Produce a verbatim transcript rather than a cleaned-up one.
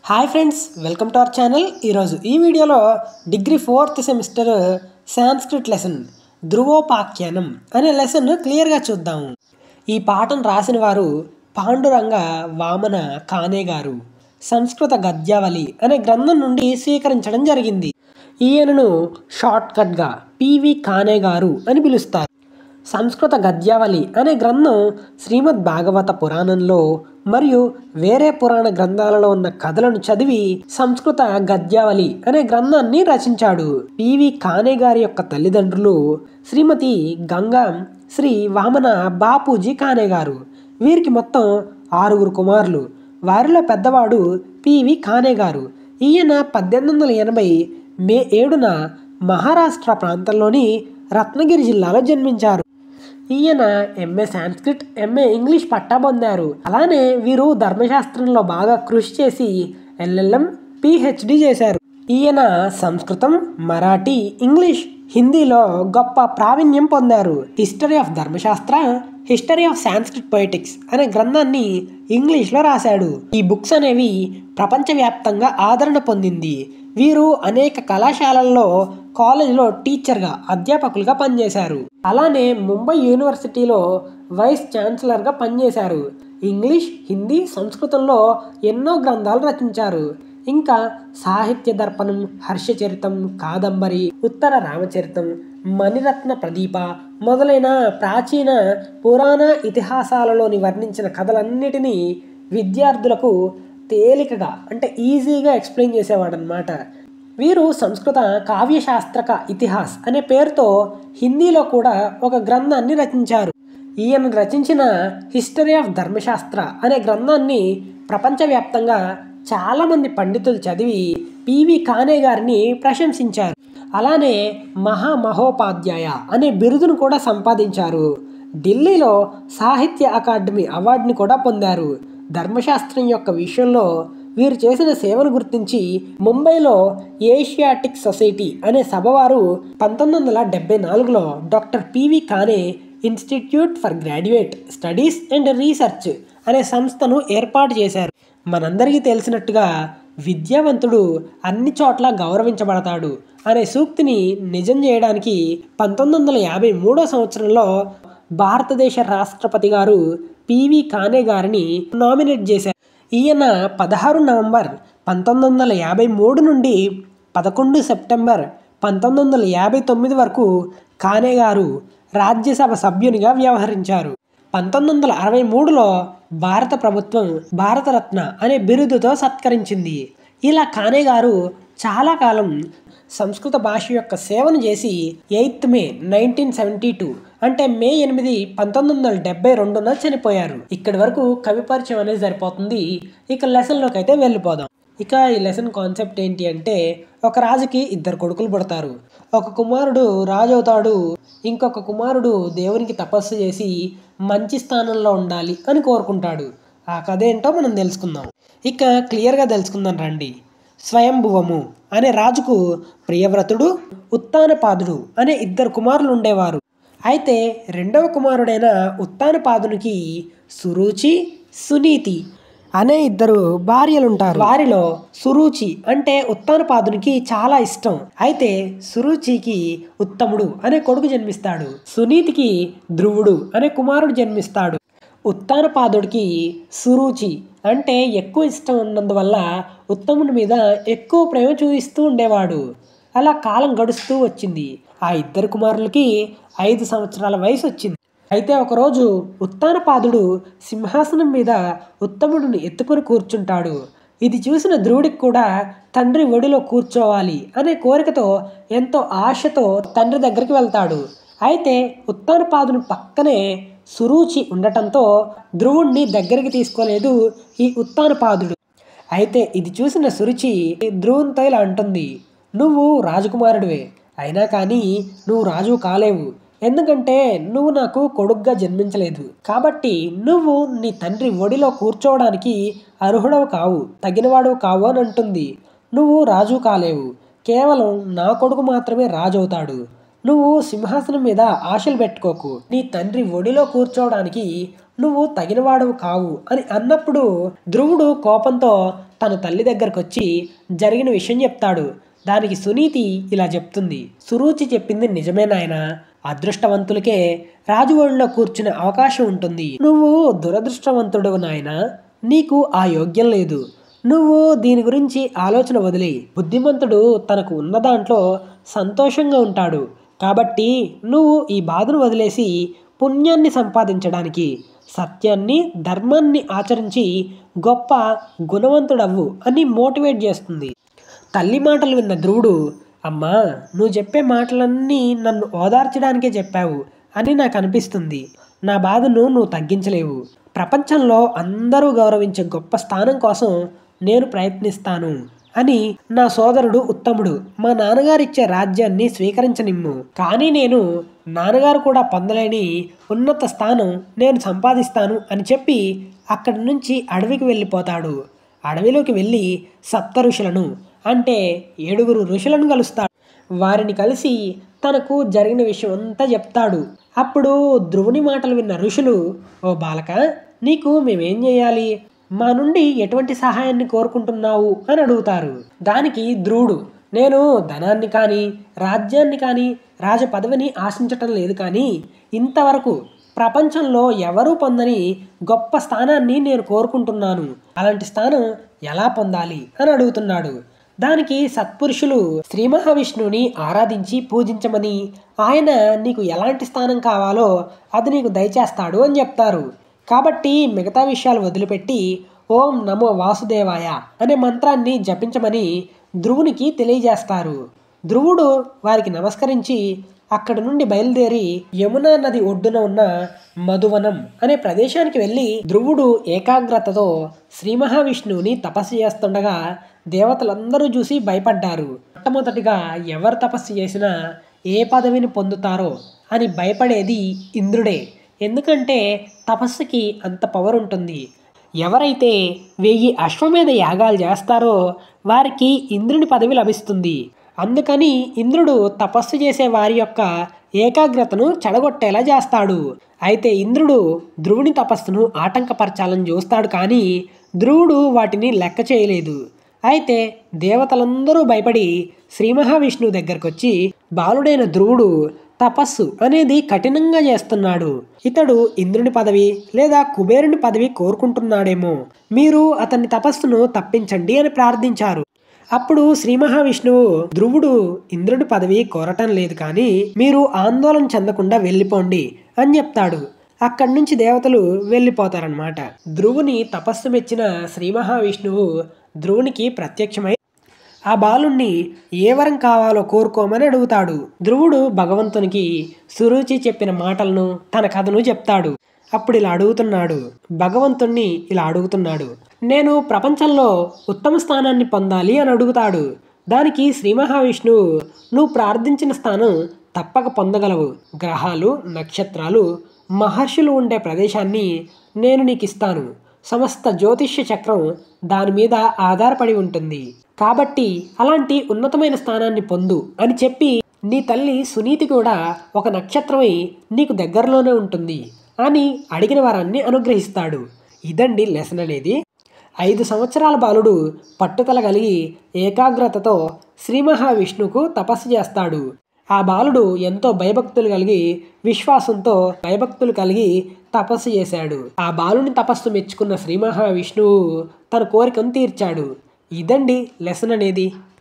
Hi friends, welcome to our channel. ఈరోజు ఈ వీడియోలో degree fourth semester Sanskrit lesson Dhruvopakhyanam అనే లెసన్ క్లియర్గా చూద్దాము. ఈ పాఠం రాసిన వారు పాండురంగ వామన కానే గారు. సంస్కృత గద్యావళి అనే గ్రంథం నుండి స్వీకరించడం జరిగింది. ఈయనను షార్ట్కట్గా పివి కానే గారు అని పిలుస్తారు. సంస్కృత గద్యావళి అనే గ్రంథం శ్రీమద్ భాగవత పురాణంలో మరియు వేరే పురాణ గ్రంథాలలో ఉన్న కథలను చదివి సంస్కృత గద్యావళి అనే గ్రంథాన్ని రచించాడు. పివి కానే గారి యొక్క తల్లిదండ్రులు శ్రీమతి గంగా శ్రీ వామన బాపూజీ కానే గారు. వీరికి మొత్తం ఆరుగురు కుమారులు. వారిలో పెద్దవాడు పివి కానే గారు. ఈయన పద్దెనిమిది వందల ఎనభై మే ఏడున మహారాష్ట్ర ప్రాంతంలోని రత్నగిరి జిల్లాలో జన్మించారు. ఈయన ఎంఏ సాంస్క్రిట్, ఎంఏ ఇంగ్లీష్ పట్టా పొందారు. అలానే వీరు ధర్మశాస్త్రంలో బాగా కృషి చేసి ఎల్ఎల్ఎం, పిహెచ్డి చేశారు. ఈయన సంస్కృతం, మరాఠీ, ఇంగ్లీష్, హిందీలో గొప్ప ప్రావీణ్యం పొందారు. History of Dharmashastra, history of Sanskrit poetics అనే గ్రంథాన్ని ఇంగ్లీష్లో రాశాడు. ఈ బుక్స్ అనేవి ప్రపంచవ్యాప్తంగా ఆదరణ పొందింది. వీరు అనేక కళాశాలల్లో కాలేజీలో టీచర్గా, అధ్యాపకులుగా పనిచేశారు. అలానే ముంబై యూనివర్సిటీలో వైస్ ఛాన్సలర్గా పనిచేశారు. ఇంగ్లీష్, హిందీ, సంస్కృతంలో ఎన్నో గ్రంథాలు రచించారు. ఇంకా సాహిత్య దర్పణం, హర్షచరితం, కాదంబరి, ఉత్తర రామచరితం, మణిరత్న ప్రదీప మొదలైన ప్రాచీన పురాణ ఇతిహాసాలలోని వర్ణించిన కథలన్నిటినీ విద్యార్థులకు తేలికగా అంటే ఈజీగా ఎక్స్ప్లెయిన్ చేసేవాడు అనమాట. వీరు సంస్కృత కావ్యశాస్త్రక ఇతిహాస్ అనే పేరుతో హిందీలో కూడా ఒక గ్రంథాన్ని రచించారు. ఈయన రచించిన హిస్టరీ ఆఫ్ ధర్మశాస్త్ర అనే గ్రంథాన్ని ప్రపంచవ్యాప్తంగా చాలామంది పండితులు చదివి పివి కానే గారిని ప్రశంసించారు. అలానే మహామహోపాధ్యాయ అనే బిరుదును కూడా సంపాదించారు. ఢిల్లీలో సాహిత్య అకాడమీ అవార్డుని కూడా పొందారు. ధర్మశాస్త్రం యొక్క విషయంలో వీరు చేసిన సేవను గుర్తించి ముంబైలో ఏషియాటిక్ సొసైటీ అనే సభ వారు పంతొమ్మిది వందల డెబ్బై నాలుగులో doctor PV Kane institute for graduate studies and research అనే సంస్థను ఏర్పాటు చేశారు. మనందరికీ తెలిసినట్టుగా విద్యావంతుడు అన్ని చోట్ల గౌరవించబడతాడు అనే సూక్తిని నిజం చేయడానికి పంతొమ్మిది వందల యాభై మూడో సంవత్సరంలో భారతదేశ రాష్ట్రపతి గారు పివి కానే గారిని నామినేట్ చేశారు. ఈయన పదహారు నవంబర్ పంతొమ్మిది వందల యాభై మూడు నుండి పదకొండు సెప్టెంబర్ పంతొమ్మిది వందల యాభై తొమ్మిది వరకు కానే గారు రాజ్యసభ సభ్యునిగా వ్యవహరించారు. పంతొమ్మిది వందల అరవై మూడులో భారత ప్రభుత్వం భారతరత్న అనే బిరుదుతో సత్కరించింది. ఇలా కానే గారు చాలా కాలం సంస్కృత భాష యొక్క సేవను చేసి eighth May nineteen seventy two అంటే మే ఎనిమిది పంతొమ్మిది వందల డెబ్బై రెండున చనిపోయారు. ఇక్కడి వరకు కవి పరిచయం అనేది సరిపోతుంది. ఇక లెసన్లోకి అయితే వెళ్ళిపోదాం. ఇక ఈ లెసన్ కాన్సెప్ట్ ఏంటి అంటే, ఒక రాజుకి ఇద్దరు కొడుకులు పుడతారు. ఒక కుమారుడు రాజు అవుతాడు, ఇంకొక కుమారుడు దేవునికి తపస్సు చేసి మంచి స్థానంలో ఉండాలి అని కోరుకుంటాడు. ఆ కథ ఏంటో మనం తెలుసుకుందాం. ఇక క్లియర్గా తెలుసుకుందాం రండి. స్వయంభువము అనే రాజుకు ప్రియవ్రతుడు, ఉత్తానపాదుడు అనే ఇద్దరు కుమారులు ఉండేవారు. అయితే రెండవ కుమారుడైన ఉత్తానపాదునికి సురుచి, సునీతి అనే ఇద్దరు భార్యలుంటారు. వారిలో సురుచి అంటే ఉత్తానపాదునికి చాలా ఇష్టం. అయితే సురుచికి ఉత్తముడు అనే కొడుకు జన్మిస్తాడు. సునీతికి ధ్రువుడు అనే కుమారుడు జన్మిస్తాడు. ఉత్తానపాదుడికి సురుచి అంటే ఎక్కువ ఇష్టం ఉన్నందువల్ల ఉత్తముడి మీద ఎక్కువ ప్రేమ చూపిస్తూ ఉండేవాడు. అలా కాలం గడుస్తూ వచ్చింది. ఆ ఇద్దరు కుమారులకి ఐదు సంవత్సరాల వయసు వచ్చింది. అయితే ఒకరోజు ఉత్తానపాదుడు సింహాసనం మీద ఉత్తముడిని ఎత్తుకొని కూర్చుంటాడు. ఇది చూసిన ధ్రువుడికి కూడా తండ్రి ఒడిలో కూర్చోవాలి అనే కోరికతో ఎంతో ఆశతో తండ్రి దగ్గరికి వెళ్తాడు. అయితే ఉత్తానపాదుని పక్కనే సురుచి ఉండటంతో ధ్రువుణ్ణి దగ్గరికి తీసుకోలేదు ఈ ఉత్తానపాదుడు. అయితే ఇది చూసిన సురుచి ధ్రువునితో ఇలా అంటుంది, నువ్వు రాజకుమారుడివే, అయినా కానీ నువ్వు రాజు కాలేవు. ఎందుకంటే నువ్వు నాకు కొడుగ్గా జన్మించలేదు. కాబట్టి నువ్వు నీ తండ్రి ఒడిలో కూర్చోవడానికి అర్హుడవు కావు, తగినవాడు కావు అని అంటుంది. నువ్వు రాజు కాలేవు, కేవలం నా కొడుకు మాత్రమే రాజు అవుతాడు. నువ్వు సింహాసనం మీద ఆశలు పెట్టుకోకు. నీ తండ్రి ఒడిలో కూర్చోవడానికి నువ్వు తగినవాడవు కావు అని అన్నప్పుడు ధ్రువుడు కోపంతో తన తల్లి దగ్గరకు వచ్చి జరిగిన విషయం చెప్తాడు. దానికి సునీతి ఇలా చెప్తుంది, సురుచి చెప్పింది నిజమే నాయనా, అదృష్టవంతులకే రాజుఒడిలో కూర్చునే అవకాశం ఉంటుంది. నువ్వు దురదృష్టవంతుడు నాయనా, నీకు ఆ యోగ్యం లేదు. నువ్వు దీని గురించి ఆలోచన వదిలి, బుద్ధిమంతుడు తనకు ఉన్న దాంట్లో సంతోషంగా ఉంటాడు. కాబట్టి నువ్వు ఈ బాధను వదిలేసి పుణ్యాన్ని సంపాదించడానికి సత్యాన్ని ధర్మాన్ని ఆచరించి గొప్ప గుణవంతుడవ్వు అని మోటివేట్ చేస్తుంది. తల్లి మాటలు విన్న ధ్రువుడు, అమ్మా నువ్వు చెప్పే మాటలన్నీ నన్ను ఓదార్చడానికే చెప్పావు అని నాకు అనిపిస్తుంది. నా బాధను నువ్వు తగ్గించలేవు. ప్రపంచంలో అందరూ గౌరవించే గొప్ప స్థానం కోసం నేను ప్రయత్నిస్తాను అని నా సోదరుడు ఉత్తముడు మా నాన్నగారు ఇచ్చే రాజ్యాన్ని స్వీకరించనిమ్ము. కానీ నేను నాన్నగారు కూడా పొందలేని ఉన్నత స్థానం నేను సంపాదిస్తాను అని చెప్పి అక్కడి నుంచి అడవికి వెళ్ళిపోతాడు. అడవిలోకి వెళ్ళి సప్త ఋషులను అంటే ఏడుగురు ఋషులను కలుస్తాడు. వారిని కలిసి తనకు జరిగిన విషయం అంతా చెప్తాడు. అప్పుడు ధ్రువుని మాటలు విన్న ఋషులు, ఓ బాలక, నీకు మేమేం చేయాలి, మా నుండి ఎటువంటి సహాయాన్ని కోరుకుంటున్నావు అని అడుగుతారు. దానికి ధ్రువుడు, నేను ధనాన్ని కానీ రాజ్యాన్ని కానీ రాజ పదవిని ఆశించటం లేదు, కానీ ఇంతవరకు ప్రపంచంలో ఎవరూ పొందని గొప్ప స్థానాన్ని నేను కోరుకుంటున్నాను. అలాంటి స్థానం ఎలా పొందాలి అని అడుగుతున్నాడు. దానికి సత్పురుషులు శ్రీ మహావిష్ణువుని ఆరాధించి పూజించమని, ఆయన నీకు ఎలాంటి స్థానం కావాలో అది నీకు దయచేస్తాడు అని చెప్తారు. కాబట్టి మిగతా విషయాలు వదిలిపెట్టి ఓం నమో వాసుదేవాయ అనే మంత్రాన్ని జపించమని ధ్రువునికి తెలియజేస్తారు. ధ్రువుడు వారికి నమస్కరించి అక్కడి నుండి బయలుదేరి యమునా నది ఒడ్డున ఉన్న మధువనం అనే ప్రదేశానికి వెళ్ళి ధ్రువుడు ఏకాగ్రతతో శ్రీ మహావిష్ణువుని తపస్సు చేస్తుండగా దేవతలందరూ చూసి భయపడ్డారు. మొట్టమొదటిగా ఎవరు తపస్సు చేసినా ఏ పదవిని పొందుతారో అని భయపడేది ఇంద్రుడే. ఎందుకంటే తపస్సుకి అంత పవర్ ఉంటుంది. ఎవరైతే వెయ్యి అశ్వమేధ యాగాలు చేస్తారో వారికి ఇంద్రుని పదవి లభిస్తుంది. అందుకని ఇంద్రుడు తపస్సు చేసే వారి యొక్క ఏకాగ్రతను చెడగొట్టేలా చేస్తాడు. అయితే ఇంద్రుడు ధ్రువుని తపస్సును ఆటంకపరచాలని చూస్తాడు, కానీ ధ్రువుడు వాటిని లెక్క చేయలేదు. అయితే దేవతలందరూ భయపడి శ్రీ మహావిష్ణువు దగ్గరకు వచ్చి, బాలుడైన ధ్రువుడు తపస్సు అనేది కఠినంగా చేస్తున్నాడు, ఇతడు ఇంద్రుని పదవి లేదా కుబేరుని పదవి కోరుకుంటున్నాడేమో, మీరు అతని తపస్సును తప్పించండి అని ప్రార్థించారు. అప్పుడు శ్రీ మహావిష్ణువు, ధ్రువుడు ఇంద్రుడి పదవి కోరటం లేదు, కానీ మీరు ఆందోళన చెందకుండా వెళ్ళిపోండి అని చెప్తాడు. అక్కడి నుంచి దేవతలు వెళ్ళిపోతారనమాట. ధ్రువుని తపస్సు మెచ్చిన శ్రీ మహావిష్ణువు ధ్రువునికి ప్రత్యక్షమై ఆ బాలుణ్ణి ఏ వరం కావాలో కోరుకోమని అడుగుతాడు. ధ్రువుడు భగవంతునికి సురుచి చెప్పిన మాటలను తన కథను చెప్తాడు. అప్పుడు ఇలా అడుగుతున్నాడు, భగవంతుణ్ణి ఇలా అడుగుతున్నాడు, నేను ప్రపంచంలో ఉత్తమ స్థానాన్ని పొందాలి అని అడుగుతాడు. దానికి శ్రీ మహావిష్ణువు, నువ్వు ప్రార్థించిన స్థానం తప్పక పొందగలవు. గ్రహాలు, నక్షత్రాలు, మహర్షులు ఉండే ప్రదేశాన్ని నేను నీకు ఇస్తాను. సమస్త జ్యోతిష్య చక్రం దాని మీద ఆధారపడి ఉంటుంది. కాబట్టి అలాంటి ఉన్నతమైన స్థానాన్ని పొందు అని చెప్పి నీ తల్లి సునీతి కూడా ఒక నక్షత్రమై నీకు దగ్గరలోనే ఉంటుంది అని అడిగిన వరాన్ని అనుగ్రహిస్తాడు. ఇదండి లెసన్ అనేది. ఐదు సంవత్సరాల బాలుడు పట్టుదల కలిగి ఏకాగ్రతతో శ్రీ మహావిష్ణువుకు తపస్సు చేస్తాడు. ఆ బాలుడు ఎంతో భయభక్తులు కలిగి విశ్వాసంతో భయభక్తులు కలిగి తపస్సు చేశాడు. ఆ బాలుని తపస్సు మెచ్చుకున్న శ్రీ మహావిష్ణువు తన కోరికను తీర్చాడు. ఇదండి లెసన్ అనేది.